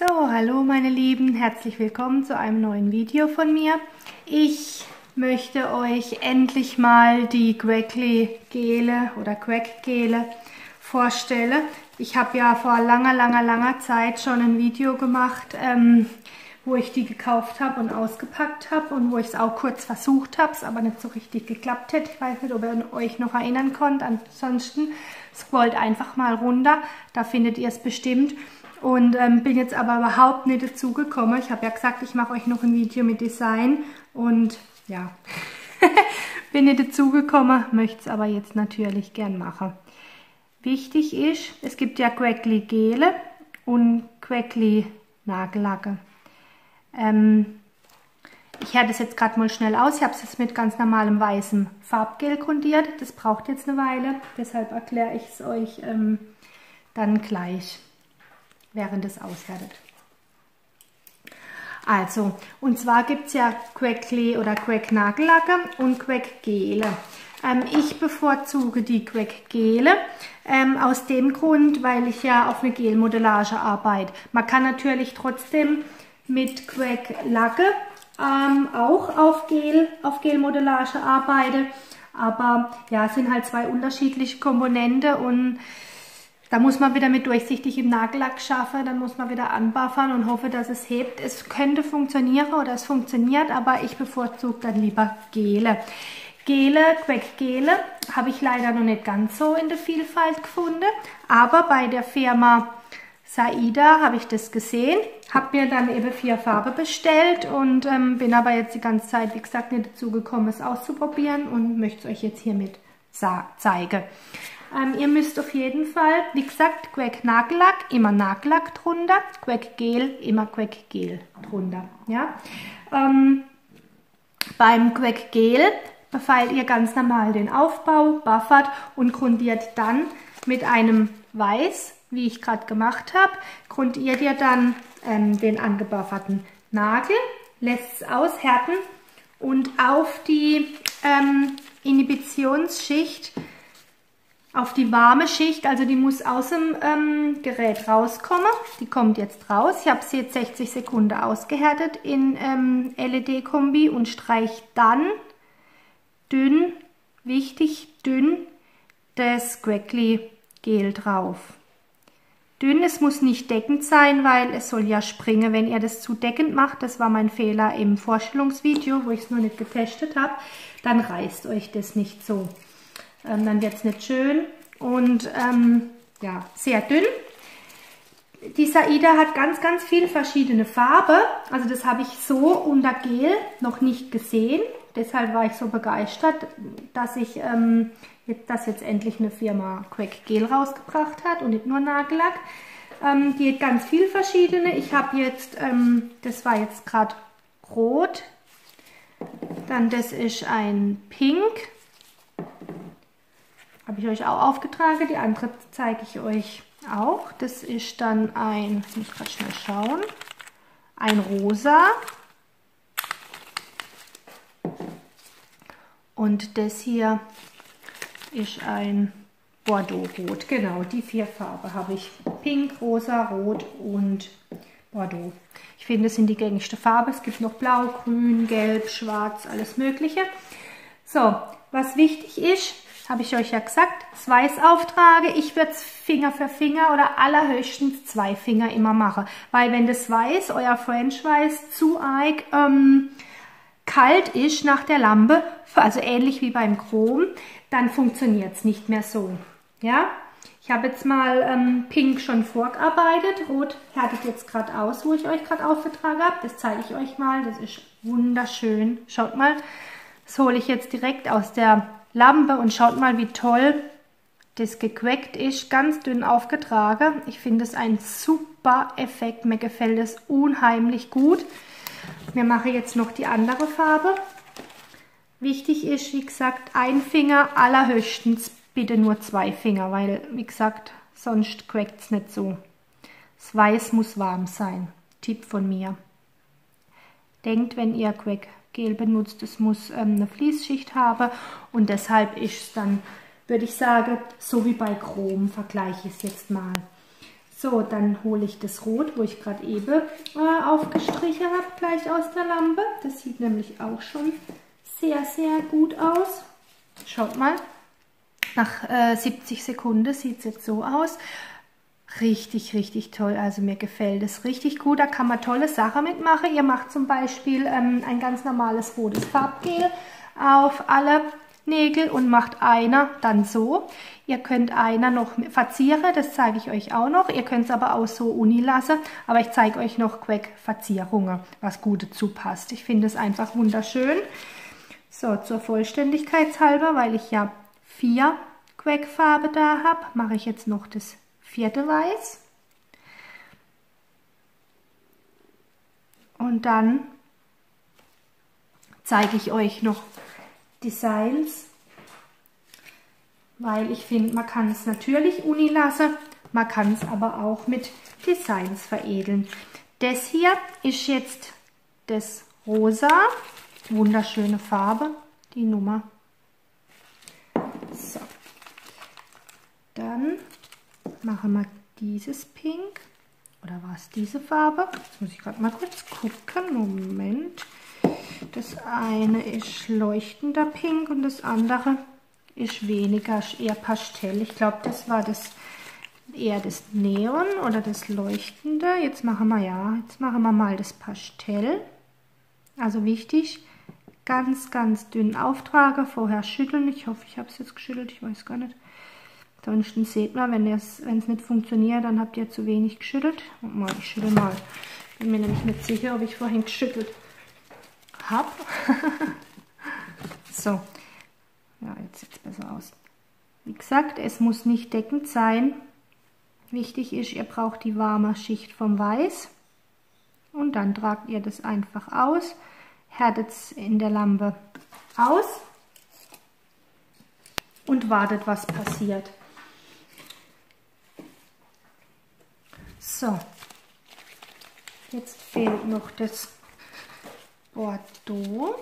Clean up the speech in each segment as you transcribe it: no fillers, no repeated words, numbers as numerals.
So, hallo meine Lieben, herzlich willkommen zu einem neuen Video von mir. Ich möchte euch endlich mal die Quackly Gele oder Quack Gele vorstellen. Ich habe ja vor langer Zeit schon ein Video gemacht, wo ich die gekauft habe und ausgepackt habe und wo ich es auch kurz versucht habe, es aber nicht so richtig geklappt hat. Ich weiß nicht, ob ihr euch noch erinnern könnt. Ansonsten scrollt einfach mal runter, da findet ihr es bestimmt. Und bin jetzt aber überhaupt nicht dazu gekommen. Ich habe ja gesagt, ich mache euch noch ein Video mit Design und ja, bin nicht dazu gekommen, möchte es aber jetzt natürlich gern machen. Wichtig ist, es gibt ja Quackly Gele und Quackly Nagellacke. Ich härte es jetzt gerade mal schnell aus. Ich habe es jetzt mit ganz normalem weißem Farbgel grundiert. Das braucht jetzt eine Weile, deshalb erkläre ich es euch dann gleich, während es aushärtet. Also, und zwar gibt es ja Quackly oder Quack Nagellacke und Quack Gele. Ich bevorzuge die Quack Gele aus dem Grund, weil ich ja auf eine Gelmodellage arbeite. Man kann natürlich trotzdem mit Quack Lacke auch auf Gelmodellage arbeiten, aber ja, es sind halt zwei unterschiedliche Komponenten und da muss man wieder mit durchsichtigem Nagellack schaffen, dann muss man wieder anbuffern und hoffe, dass es hebt. Es könnte funktionieren oder es funktioniert, aber ich bevorzuge dann lieber Gele. Quack Gele habe ich leider noch nicht ganz so in der Vielfalt gefunden, aber bei der Firma Saida habe ich das gesehen, habe mir dann eben 4 Farben bestellt und bin aber jetzt die ganze Zeit, wie gesagt, nicht dazu gekommen, es auszuprobieren und möchte es euch jetzt hiermit zeigen. Ihr müsst auf jeden Fall, wie gesagt, Quack Nagellack, immer Nagellack drunter, Quack Gel, immer Quack Gel drunter. Ja? Beim Quack Gel befeilt ihr ganz normal den Aufbau, buffert und grundiert dann mit einem Weiß, wie ich gerade gemacht habe, grundiert ihr dann den angebufferten Nagel, lässt es aushärten und auf die Inhibitionsschicht, auf die warme Schicht, also die muss aus dem Gerät rauskommen, die kommt jetzt raus. Ich habe sie jetzt 60 Sekunden ausgehärtet in LED-Kombi und streiche dann dünn, wichtig dünn, das Quackly Gel drauf. Dünn, es muss nicht deckend sein, weil es soll ja springen, wenn ihr das zu deckend macht. Das war mein Fehler im Vorstellungsvideo, wo ich es noch nicht getestet habe. Dann reißt euch das nicht so. Dann wird es nicht schön und ja, sehr dünn. Die Saida hat ganz viel verschiedene Farben. Also das habe ich so unter Gel noch nicht gesehen. Deshalb war ich so begeistert, dass ich dass jetzt endlich eine Firma Quack Gel rausgebracht hat und nicht nur Nagellack. Die hat ganz viel verschiedene. Ich habe jetzt, das war jetzt gerade rot. Dann das ist ein Pink. Habe ich euch auch aufgetragen. Die andere zeige ich euch auch. Das ist dann ein, ich muss gerade schnell schauen, ein Rosa. Und das hier ist ein Bordeaux-Rot. Genau, die 4 Farben habe ich. Pink, Rosa, Rot und Bordeaux. Ich finde, das sind die gängigsten Farben. Es gibt noch Blau, Grün, Gelb, Schwarz, alles Mögliche. So, was wichtig ist, habe ich euch ja gesagt, das Weiß auftrage. Ich würde es Finger für Finger oder allerhöchstens 2 Finger immer machen. Weil wenn das Weiß, euer French Weiß, zu arg kalt ist nach der Lampe, also ähnlich wie beim Chrom, dann funktioniert es nicht mehr so. Ja? Ich habe jetzt mal Pink schon vorgearbeitet. Rot härtet jetzt gerade aus, wo ich euch gerade aufgetragen habe. Das zeige ich euch mal. Das ist wunderschön. Schaut mal, das hole ich jetzt direkt aus der Lampe und schaut mal, wie toll das gequackt ist. Ganz dünn aufgetragen. Ich finde es ein super Effekt. Mir gefällt es unheimlich gut. Wir machen jetzt noch die andere Farbe. Wichtig ist, wie gesagt, ein Finger, allerhöchstens bitte nur 2 Finger, weil, wie gesagt, sonst quackt es nicht so. Das Weiß muss warm sein. Tipp von mir. Denkt, wenn ihr Quack Gel benutzt, es muss eine Fließschicht haben und deshalb ist es dann, würde ich sagen, so wie bei Chrom, vergleiche ich es jetzt mal. So, dann hole ich das Rot, wo ich gerade eben aufgestrichen habe, gleich aus der Lampe. Das sieht nämlich auch schon sehr, sehr gut aus. Schaut mal, nach 70 Sekunden sieht es jetzt so aus. Richtig, richtig toll. Also mir gefällt es richtig gut. Da kann man tolle Sachen mitmachen. Ihr macht zum Beispiel ein ganz normales rotes Farbgel auf alle Nägel und macht einer dann so. Ihr könnt einer noch verzieren, das zeige ich euch auch noch. Ihr könnt es aber auch so uni lassen, aber ich zeige euch noch Quack-Verzierungen, was gut dazu passt. Ich finde es einfach wunderschön. So, zur Vollständigkeit halber, weil ich ja 4 Quack-Farbe da habe, mache ich jetzt noch das 4. Weiß. Und dann zeige ich euch noch Designs, weil ich finde, man kann es natürlich uni lassen, man kann es aber auch mit Designs veredeln. Das hier ist jetzt das Rosa, wunderschöne Farbe, die Nummer. So, dann machen wir dieses Pink, oder war es diese Farbe? Jetzt muss ich gerade mal kurz gucken, Moment. Das eine ist leuchtender Pink und das andere ist weniger, ist eher Pastell. Ich glaube, das war eher das Neon oder das Leuchtende. Jetzt machen wir mal das Pastell. Also wichtig, ganz, ganz dünn auftragen, vorher schütteln. Ich hoffe, ich habe es jetzt geschüttelt, ich weiß gar nicht. Ansonsten seht man, wenn es nicht funktioniert, dann habt ihr zu wenig geschüttelt. Ich schüttel mal. Bin mir nämlich nicht sicher, ob ich vorhin geschüttelt habe. So, ja, jetzt sieht es besser aus. Wie gesagt, es muss nicht deckend sein. Wichtig ist, ihr braucht die warme Schicht vom Weiß. Und dann tragt ihr das einfach aus, härtet es in der Lampe aus und wartet, was passiert. So, jetzt fehlt noch das Bordeaux.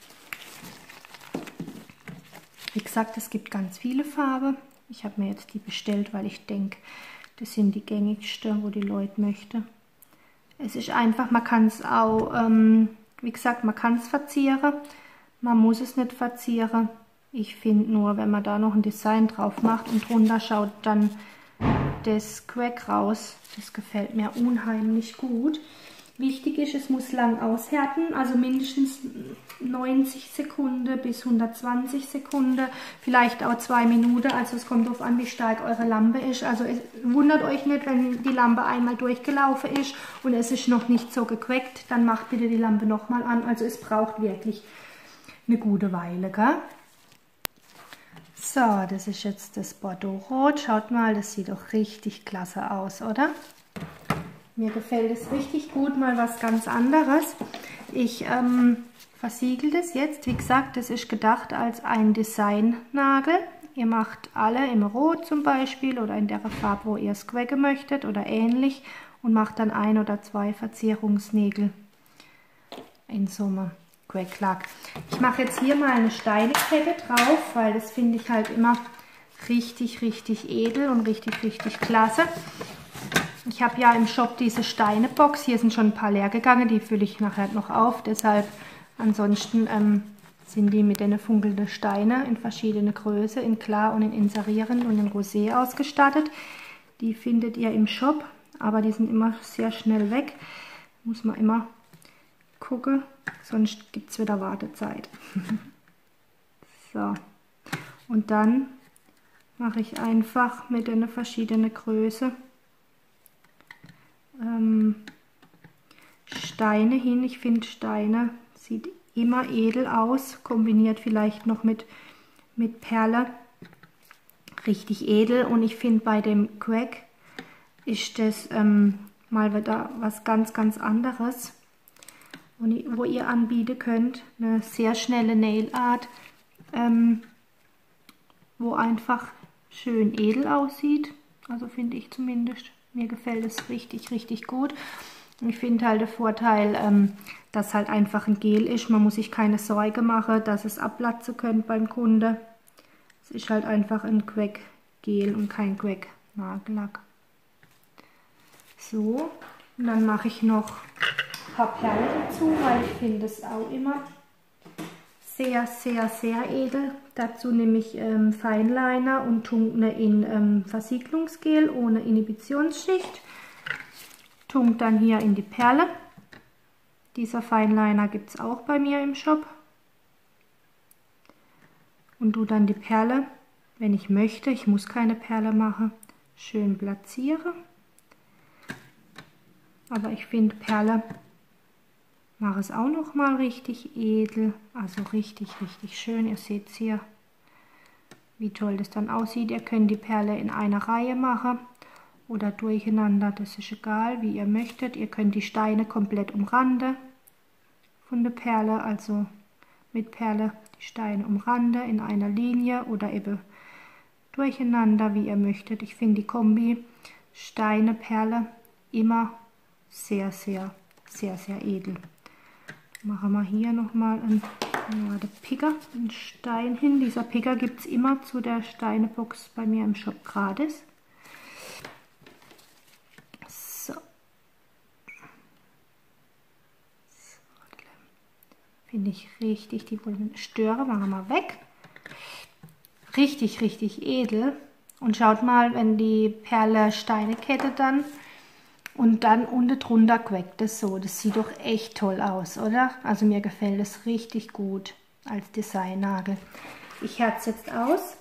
Wie gesagt, es gibt ganz viele Farben. Ich habe mir jetzt die bestellt, weil ich denke, das sind die gängigsten, wo die Leute möchten. Es ist einfach, man kann es auch, wie gesagt, man kann es verzieren. Man muss es nicht verzieren. Ich finde nur, wenn man da noch ein Design drauf macht und drunter schaut dann das Quack raus. Das gefällt mir unheimlich gut. Wichtig ist, es muss lang aushärten, also mindestens 90 Sekunden bis 120 Sekunden, vielleicht auch 2 Minuten. Also es kommt darauf an, wie stark eure Lampe ist. Also wundert euch nicht, wenn die Lampe einmal durchgelaufen ist und es ist noch nicht so gequackt, dann macht bitte die Lampe nochmal an. Also es braucht wirklich eine gute Weile, gell? So, das ist jetzt das Bordeaux-Rot. Schaut mal, das sieht doch richtig klasse aus, oder? Mir gefällt es richtig gut, mal was ganz anderes. Ich versiegel das jetzt. Wie gesagt, das ist gedacht als ein Designnagel. Ihr macht alle im Rot zum Beispiel oder in der Farbe, wo ihr es quacken möchtet oder ähnlich und macht dann 1 oder 2 Verzierungsnägel in Summe. Quacklack. Ich mache jetzt hier mal eine Steinekette drauf, weil das finde ich halt immer richtig, richtig edel und richtig, richtig klasse. Ich habe ja im Shop diese Steinebox, hier sind schon ein paar leer gegangen, die fülle ich nachher noch auf, deshalb ansonsten sind die mit den funkelnden Steinen in verschiedene Größe, in klar und in inserieren und in Rosé ausgestattet. Die findet ihr im Shop, aber die sind immer sehr schnell weg, muss man immer gucken, sonst gibt es wieder Wartezeit. So, und dann mache ich einfach mit einer verschiedenen Größe Steine hin. Ich finde, Steine sieht immer edel aus, kombiniert vielleicht noch mit Perle, richtig edel. Und ich finde, bei dem Quack ist das mal wieder was ganz, ganz anderes. Und wo ihr anbieten könnt, eine sehr schnelle Nail Art, wo einfach schön edel aussieht, also finde ich zumindest. Mir gefällt es richtig, richtig gut. Und ich finde halt der Vorteil, dass halt einfach ein Gel ist. Man muss sich keine Sorge machen, dass es abplatzen könnte beim Kunde. Es ist halt einfach ein Quack-Gel und kein Quack-Nagellack. So, und dann mache ich noch ein paar Perlen dazu, weil ich finde es auch immer sehr, sehr, sehr edel. Dazu nehme ich Feinliner und tunke in Versiegelungsgel ohne Inhibitionsschicht. Tunke dann hier in die Perle. Dieser Feinliner gibt es auch bei mir im Shop. Und tu dann die Perle, wenn ich möchte, ich muss keine Perle machen, schön platziere. Aber ich finde, Perle mache es auch noch mal richtig edel, also richtig, richtig schön. Ihr seht hier, wie toll das dann aussieht. Ihr könnt die Perle in einer Reihe machen oder durcheinander, das ist egal, wie ihr möchtet. Ihr könnt die Steine komplett umranden von der Perle, also mit Perle die Steine umranden in einer Linie oder eben durcheinander, wie ihr möchtet. Ich finde die Kombi Steine, Perle immer sehr, sehr, sehr, sehr edel. Machen wir hier nochmal einen Picker, einen Stein hin. Dieser Picker gibt es immer zu der Steinebox bei mir im Shop gratis. So. Finde ich richtig, die Störe machen wir weg. Richtig, richtig edel. Und schaut mal, wenn die Perle Steinekette dann und dann unten drunter quackt es so. Das sieht doch echt toll aus, oder? Also mir gefällt es richtig gut als Designnagel. Ich herze jetzt aus.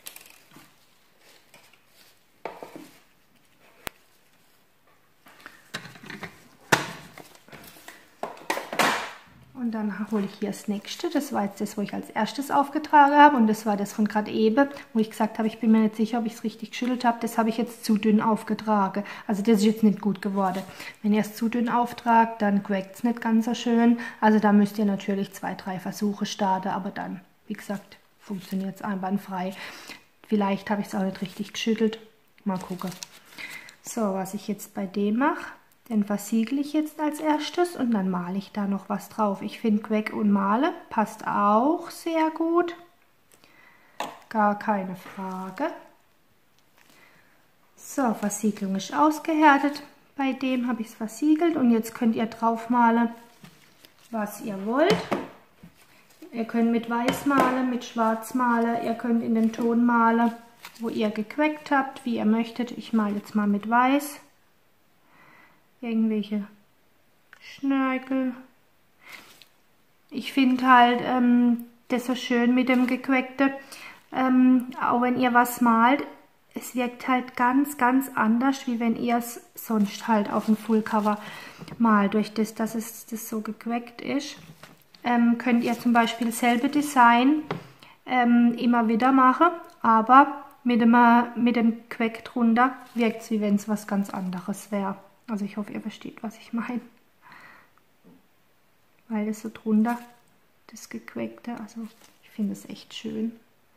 Und dann hole ich hier das nächste. Das war jetzt das, wo ich als erstes aufgetragen habe. Und das war das von gerade eben, wo ich gesagt habe, ich bin mir nicht sicher, ob ich es richtig geschüttelt habe. Das habe ich jetzt zu dünn aufgetragen. Also das ist jetzt nicht gut geworden. Wenn ihr es zu dünn auftragt, dann quackt es nicht ganz so schön. Also da müsst ihr natürlich 2, 3 Versuche starten. Aber dann, wie gesagt, funktioniert es einwandfrei. Vielleicht habe ich es auch nicht richtig geschüttelt. Mal gucken. So, was ich jetzt bei dem mache. Den versiegle ich jetzt als erstes und dann male ich da noch was drauf. Ich finde Quack und Male passt auch sehr gut. Gar keine Frage. So, Versiegelung ist ausgehärtet. Bei dem habe ich es versiegelt und jetzt könnt ihr drauf malen, was ihr wollt. Ihr könnt mit Weiß malen, mit Schwarz malen. Ihr könnt in den Ton malen, wo ihr gequackt habt, wie ihr möchtet. Ich male jetzt mal mit Weiß. Irgendwelche Schnörkel. Ich finde halt das so schön mit dem Gequackte. Auch wenn ihr was malt, es wirkt halt ganz, ganz anders, wie wenn ihr es sonst halt auf dem Fullcover malt. Durch das, dass es das so gequackt ist, könnt ihr zum Beispiel dasselbe Design immer wieder machen, aber mit dem Quack drunter wirkt es, wie wenn es was ganz anderes wäre. Also ich hoffe, ihr versteht, was ich meine. Weil das so drunter, das Gequackte, also ich finde es echt schön.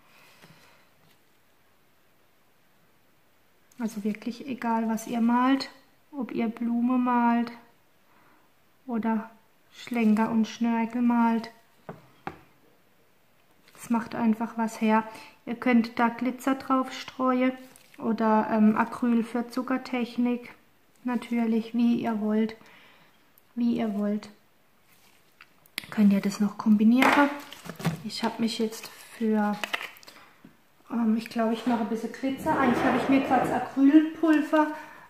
Also wirklich egal, was ihr malt, ob ihr Blume malt oder Schlenker und Schnörkel malt. Es macht einfach was her. Ihr könnt da Glitzer drauf streuen oder Acryl für Zuckertechnik. Natürlich, wie ihr wollt. Wie ihr wollt. Könnt ihr das noch kombinieren. Ich habe mich jetzt für, ich glaube, ich mache ein bisschen Glitzer. Eigentlich habe ich mir gerade das Acrylpulver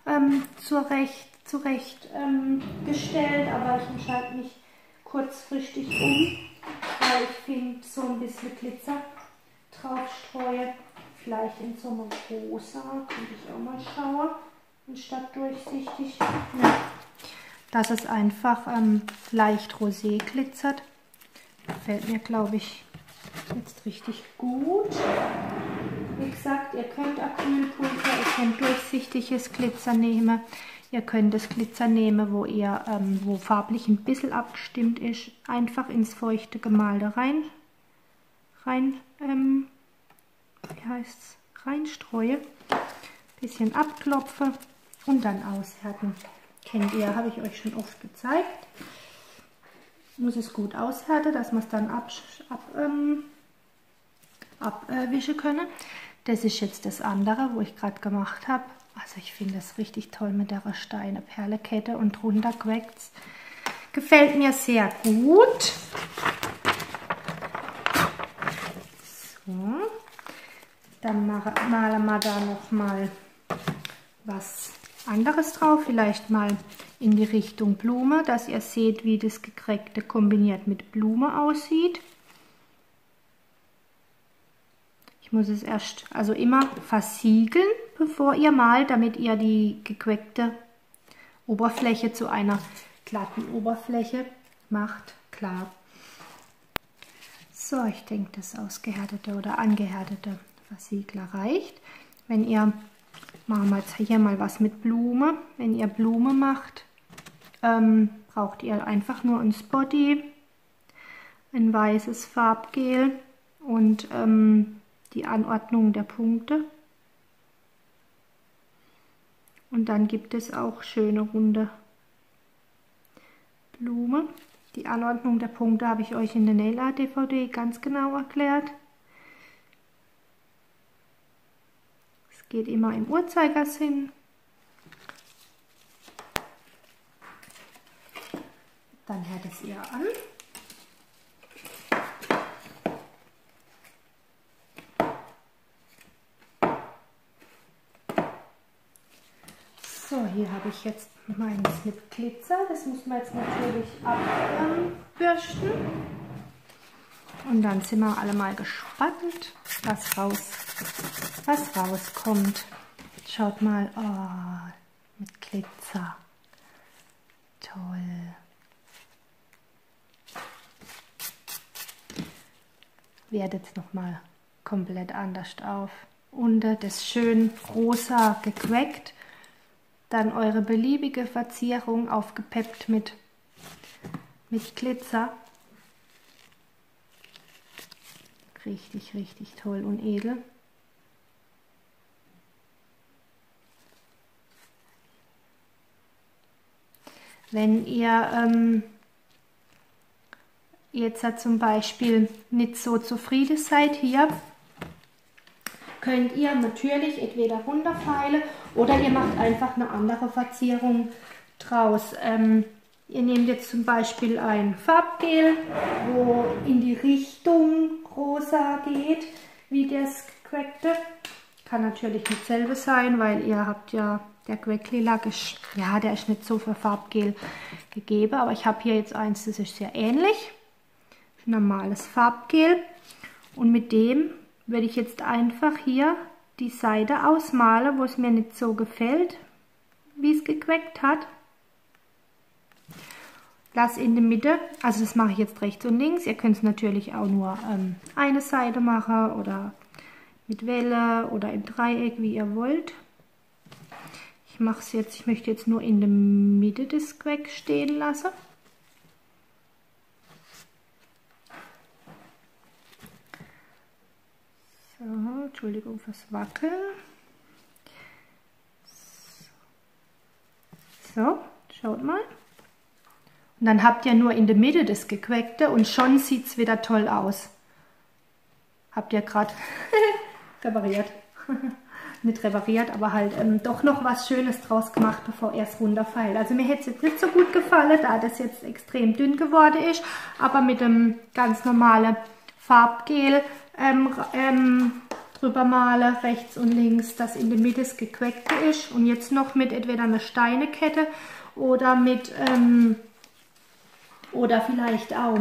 zurecht gestellt, aber ich entscheide mich kurzfristig um, weil ich finde, so ein bisschen Glitzer drauf streue. Vielleicht in so einem Rosa, könnte ich auch mal schauen. Anstatt durchsichtig, ja, dass es einfach leicht rosé glitzert. Gefällt mir, glaube ich, jetzt richtig gut. Wie gesagt, ihr könnt Acrylpulver, ihr könnt durchsichtiges Glitzer nehmen. Ihr könnt das Glitzer nehmen, wo farblich ein bisschen abgestimmt ist, einfach ins feuchte Gemälde reinstreue. Bisschen abklopfe und dann aushärten. Kennt ihr, habe ich euch schon oft gezeigt. Muss es gut aushärten, dass man es dann abwischen können. Das ist jetzt das andere, wo ich gerade gemacht habe. Also ich finde das richtig toll mit der Steineperlekette und drunter quackt's. Gefällt mir sehr gut. So. Dann malen wir da noch mal was anderes drauf. Vielleicht mal in die Richtung Blume, dass ihr seht, wie das Gecrackte kombiniert mit Blume aussieht. Ich muss es erst, also immer versiegeln, bevor ihr malt, damit ihr die gecrackte Oberfläche zu einer glatten Oberfläche macht. Klar. So, ich denke, das ausgehärtete oder angehärtete Versiegler reicht. Wenn ihr, machen wir jetzt hier mal was mit Blume. Wenn ihr Blume macht, braucht ihr einfach nur ein Spotty, ein weißes Farbgel und die Anordnung der Punkte. Und dann gibt es auch schöne runde Blume. Die Anordnung der Punkte habe ich euch in der Nail Art DVD ganz genau erklärt. Es geht immer im Uhrzeigersinn. Dann hört es ihr an. So, hier habe ich jetzt meins mit Glitzer. Das muss man jetzt natürlich abbürsten. Und dann sind wir alle mal gespannt, was rauskommt. Schaut mal, oh, mit Glitzer. Toll. Wertet jetzt noch mal komplett anders auf. Unter das schön rosa gecrackt. Dann eure beliebige Verzierung aufgepeppt mit Glitzer. Richtig, richtig toll und edel. Wenn ihr jetzt zum Beispiel nicht so zufrieden seid hier, könnt ihr natürlich entweder runterfeilen oder ihr macht einfach eine andere Verzierung draus. Ihr nehmt jetzt zum Beispiel ein Farbgel, wo in die Richtung rosa geht, wie das gecrackte. Kann natürlich nicht dasselbe sein, weil ihr habt ja, der Crack-Lilac ist, ja, der ist nicht so für Farbgel gegeben. Aber ich habe hier jetzt eins, das ist sehr ähnlich. Normales Farbgel. Und mit dem werde ich jetzt einfach hier die Seite ausmalen, wo es mir nicht so gefällt, wie es gecrackt hat. Lass in der Mitte, also das mache ich jetzt rechts und links. Ihr könnt es natürlich auch nur eine Seite machen oder mit Welle oder im Dreieck, wie ihr wollt. Ich mache es jetzt, ich möchte jetzt nur in der Mitte des Crack stehen lassen. So, Entschuldigung fürs Wackeln. So, schaut mal. Und dann habt ihr nur in der Mitte das Gecrackte und schon sieht es wieder toll aus. Habt ihr gerade repariert. Nicht repariert, aber halt doch noch was Schönes draus gemacht, bevor er es runterfällt. Also mir hätte es jetzt nicht so gut gefallen, da das jetzt extrem dünn geworden ist, aber mit dem ganz normalen Farbgel drüber male, rechts und links, dass in der Mitte das Gecrackte ist und jetzt noch mit entweder einer Steinekette oder mit oder vielleicht auch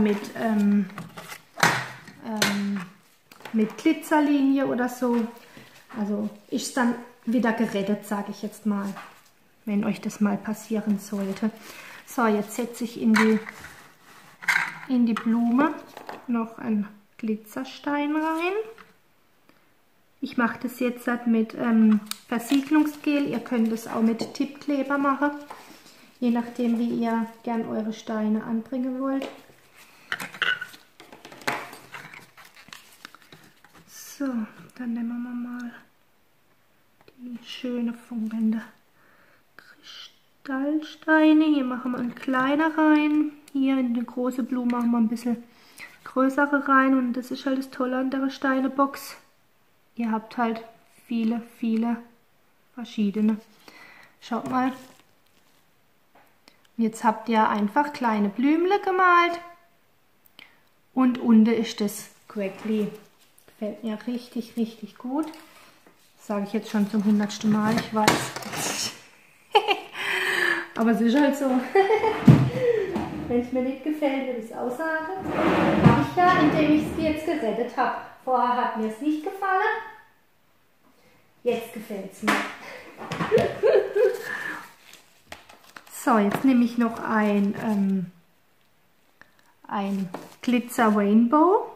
mit Glitzerlinie oder so. Also ist dann wieder gerettet, sage ich jetzt mal, wenn euch das mal passieren sollte. So, jetzt setze ich in die Blume noch einen Glitzerstein rein. Ich mache das jetzt mit Versiegelungsgel. Ihr könnt es auch mit Tippkleber machen, je nachdem, wie ihr gern eure Steine anbringen wollt. So, dann nehmen wir mal die schöne funkelnde Kristallsteine. Hier machen wir einen kleiner rein. Hier in die große Blume machen wir ein bisschen größere rein. Und das ist halt das Tolle an der Steinebox. Ihr habt halt viele, viele verschiedene. Schaut mal. Jetzt habt ihr einfach kleine Blümle gemalt und unten ist das Quackly. Gefällt mir richtig, richtig gut. Das sage ich jetzt schon zum 100. Mal, ich weiß. Aber es ist halt so. Wenn es mir nicht gefällt, würde ich es aussagen. Habe ich ja, indem ich es jetzt gerettet habe. Vorher hat mir es nicht gefallen. Jetzt gefällt es mir. So, jetzt nehme ich noch ein Glitzer Rainbow.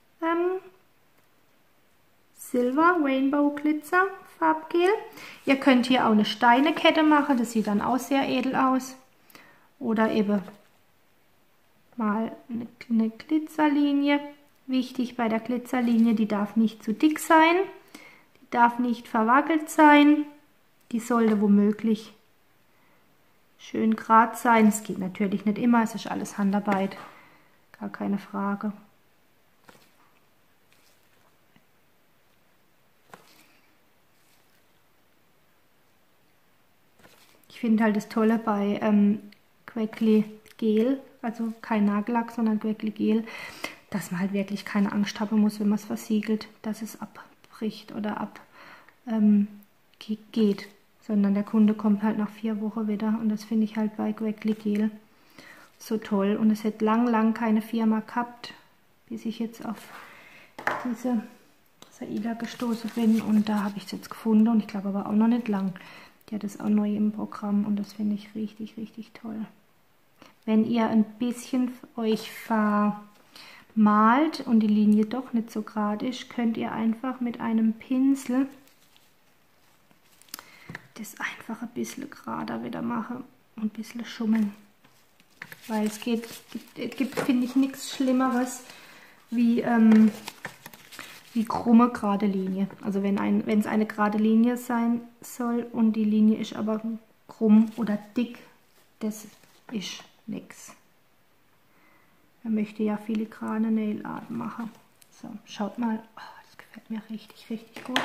Silver Rainbow Glitzer Farbgel. Ihr könnt hier auch eine Steinekette machen, das sieht dann auch sehr edel aus. Oder eben mal eine Glitzerlinie. Wichtig bei der Glitzerlinie, die darf nicht zu dick sein, die darf nicht verwackelt sein, die sollte womöglich schön gerade sein. Es geht natürlich nicht immer, es ist alles Handarbeit, gar keine Frage. Ich finde halt das Tolle bei Quackly Gel, also kein Nagellack, sondern Quackly Gel, dass man halt wirklich keine Angst haben muss, wenn man es versiegelt, dass es abbricht oder geht, sondern der Kunde kommt halt nach 4 Wochen wieder und das finde ich halt bei Quackly Gel so toll. Und es hat lang keine Firma gehabt, bis ich jetzt auf diese Saida gestoßen bin und da habe ich es jetzt gefunden und ich glaube aber auch noch nicht lang. Die hat es auch neu im Programm und das finde ich richtig, richtig toll. Wenn ihr ein bisschen euch vermalt und die Linie doch nicht so gerade ist, könnt ihr einfach mit einem Pinsel das einfach ein bisschen gerader wieder machen und ein bisschen schummeln. Weil es gibt finde ich, nichts Schlimmeres wie krumme gerade Linie. Also wenn es eine gerade Linie sein soll und die Linie ist aber krumm oder dick, das ist nichts. Man möchte ja filigrane Nail Art machen. So, schaut mal, oh, das gefällt mir richtig, richtig gut.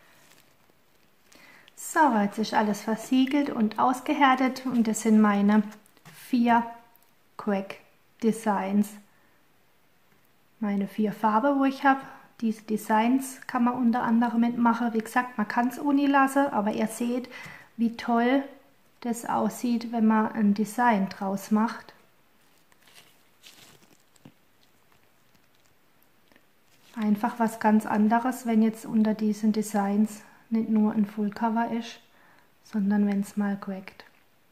So, jetzt ist alles versiegelt und ausgehärtet und das sind meine 4 Quack Designs. Meine 4 Farben, wo ich habe. Diese Designs kann man unter anderem mitmachen. Wie gesagt, man kann es ohne lassen, aber ihr seht, wie toll das aussieht, wenn man ein Design draus macht. Einfach was ganz anderes, wenn jetzt unter diesen Designs nicht nur ein Fullcover ist, sondern wenn es mal quackt.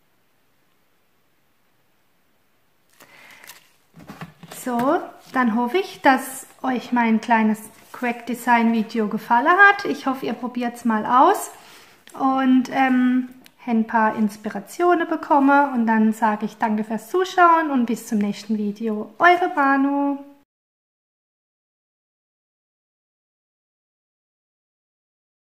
So, dann hoffe ich, dass euch mein kleines Quack Design Video gefallen hat. Ich hoffe, ihr probiert es mal aus und ein paar Inspirationen bekommen. Und dann sage ich danke fürs Zuschauen und bis zum nächsten Video. Eure Manu.